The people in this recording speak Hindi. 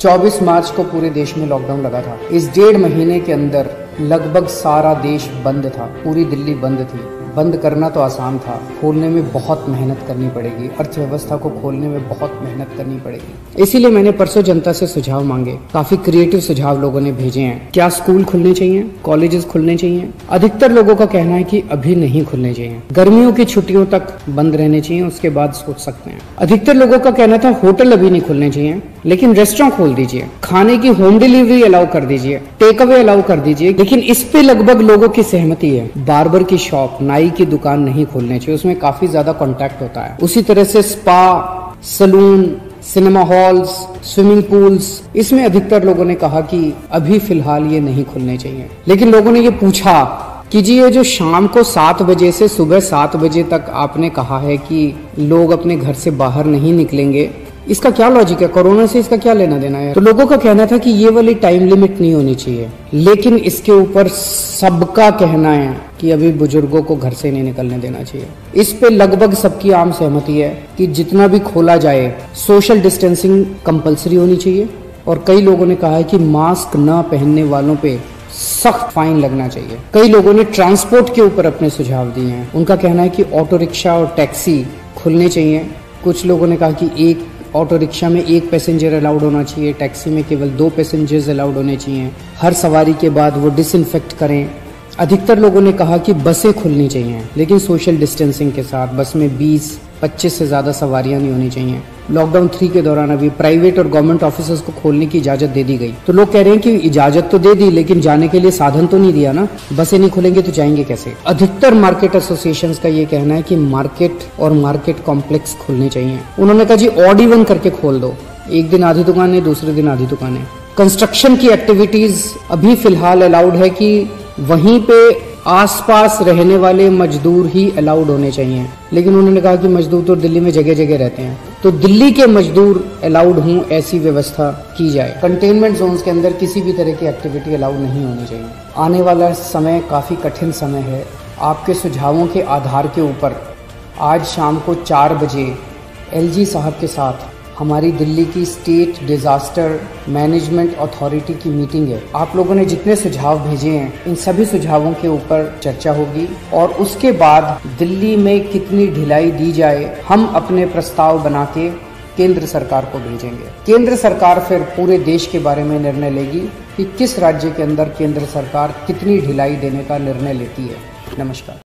24 मार्च को पूरे देश में लॉकडाउन लगा था। इस 1.5 महीने के अंदर लगभग सारा देश बंद था, पूरी दिल्ली बंद थी। बंद करना तो आसान था, खोलने में बहुत मेहनत करनी पड़ेगी, अर्थव्यवस्था को खोलने में बहुत मेहनत करनी पड़ेगी। इसीलिए मैंने परसों जनता से सुझाव मांगे, काफी क्रिएटिव सुझाव लोगों ने भेजे हैं। क्या स्कूल खुलने चाहिए, कॉलेजेस खुलने चाहिए? अधिकतर लोगों का कहना है कि अभी नहीं खुलने चाहिए, गर्मियों की छुट्टियों तक बंद रहने चाहिए, उसके बाद सोच सकते हैं। अधिकतर लोगों का कहना था होटल अभी नहीं खुलने चाहिए, लेकिन रेस्टोरेंट खोल दीजिए, खाने की होम डिलीवरी अलाउ कर दीजिए, टेक अवे अलाउ कर दीजिए। लेकिन इस पे लगभग लोगों की सहमति है। बार्बर की शॉप, नाई की दुकान नहीं खोलनी चाहिए, उसमें काफी ज्यादा कांटेक्ट होता है। उसी तरह से spa, salon, cinema halls, swimming pools, इसमें अधिकतर लोगों ने कहा कि अभी फिलहाल ये नहीं खुलने चाहिए। लेकिन लोगों ने ये पूछा कि जी ये जो शाम को 7 बजे से सुबह 7 बजे तक आपने कहा है कि लोग अपने घर से बाहर नहीं निकलेंगे, इसका क्या लॉजिक है? कोरोना से इसका क्या लेना देना है? तो लोगों का कहना था कि ये वाली टाइम लिमिट नहीं होनी चाहिए। लेकिन इसके ऊपर सबका कहना है कि अभी बुजुर्गों को घर से नहीं निकलने देना चाहिए। इस पे लगभग सबकी आम सहमति है कि जितना भी खोला जाए सोशल डिस्टेंसिंग कंपलसरी होनी चाहिए। और कई लोगों ने कहा है कि मास्क न पहनने वालों पे सख्त फाइन लगना चाहिए। कई लोगों ने ट्रांसपोर्ट के ऊपर अपने सुझाव दिए हैं। उनका कहना है कि ऑटो रिक्शा और टैक्सी खुलने चाहिए। कुछ लोगों ने कहा कि एक ऑटो रिक्शा में 1 पैसेंजर अलाउड होना चाहिए, टैक्सी में केवल 2 पैसेंजर्स अलाउड होने चाहिए, हर सवारी के बाद वो डिसइंफेक्ट करें। अधिकतर लोगों ने कहा कि बसें खुलनी चाहिए, लेकिन सोशल डिस्टेंसिंग के साथ। बस में 20-25 से ज्यादा सवारियां नहीं होनी चाहिए। लॉकडाउन 3 के दौरान अभी प्राइवेट और गवर्नमेंट ऑफिसर्स को खोलने की इजाजत दे दी गई। तो लोग कह रहे हैं कि इजाजत तो दे दी, लेकिन जाने के लिए साधन तो नहीं दिया ना। बसें नहीं खुलेंगे तो जाएंगे कैसे? अधिकतर मार्केट एसोसिएशंस का ये कहना है कि मार्केट और मार्केट कॉम्प्लेक्स खुलने चाहिए। उन्होंने कहा जी ऑड इवन करके खोल दो, एक दिन आधी दुकानें, दूसरे दिन आधी दुकानें। कंस्ट्रक्शन की एक्टिविटीज अभी फिलहाल अलाउड है कि वहीं पे आसपास रहने वाले मजदूर ही अलाउड होने चाहिए। लेकिन उन्होंने कहा कि मजदूर तो दिल्ली में जगह जगह रहते हैं, तो दिल्ली के मजदूर अलाउड हों ऐसी व्यवस्था की जाए। कंटेनमेंट जोन्स के अंदर किसी भी तरह की एक्टिविटी अलाउड नहीं होनी चाहिए। आने वाला समय काफ़ी कठिन समय है। आपके सुझावों के आधार के ऊपर आज शाम को 4 बजे LG साहब के साथ हमारी दिल्ली की स्टेट डिजास्टर मैनेजमेंट अथॉरिटी की मीटिंग है। आप लोगों ने जितने सुझाव भेजे हैं, इन सभी सुझावों के ऊपर चर्चा होगी और उसके बाद दिल्ली में कितनी ढिलाई दी जाए, हम अपने प्रस्ताव बना के केंद्र सरकार को भेजेंगे। केंद्र सरकार फिर पूरे देश के बारे में निर्णय लेगी कि किस राज्य के अंदर केंद्र सरकार कितनी ढिलाई देने का निर्णय लेती है। नमस्कार।